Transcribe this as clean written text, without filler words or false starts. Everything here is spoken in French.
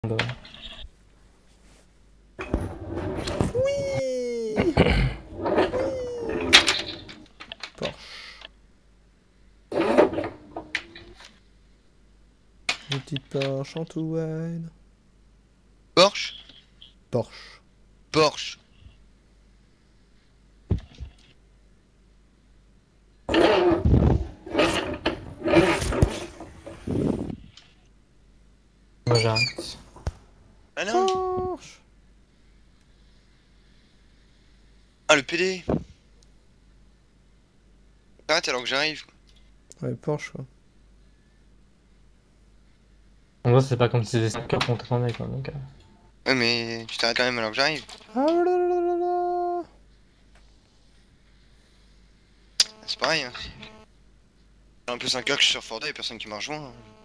Oui. Porsche. Une petite Porsche en tout wide. Porsche. Porsche. Porsche. Moi j'arrête. Ah non. Porsche. Ah le PD. Arrête alors que j'arrive. Ouais, Porsche quoi. En gros, c'est pas comme si c'était 5 heures qu'on t'attendait quoi. Donc, Ouais mais tu t'arrêtes quand même alors que j'arrive. Ah là là là là. C'est pareil hein. Un peu 5 heures que je suis sur Forda et personne qui m'a rejoint.